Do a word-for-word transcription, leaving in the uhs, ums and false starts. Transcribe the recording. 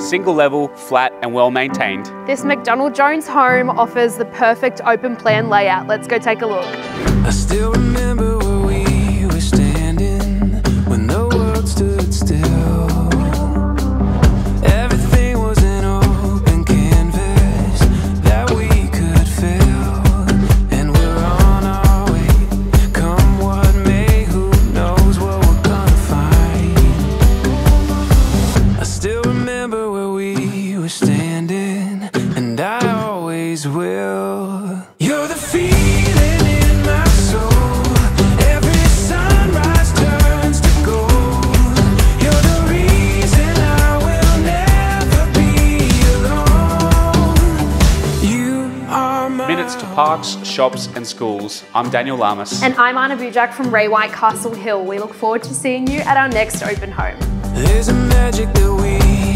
single level, flat and well maintained. This McDonald Jones home offers the perfect open plan layout. Let's go take a look. I still remember where we were standing when the world stood still. Everything was an open canvas that we could fill, and we're on our way. Come what may, who knows what we're gonna find. I still remember where we were standing, and I always will. You're the feeling in my soul. Every sunrise turns to gold. You're the reason I will never be alone. You are my Minutes to parks, shops and schools. I'm Daniel Lamas. And I'm Anna Bujak from Ray White Castle Hill. We look forward to seeing you at our next open home. There's a magic that we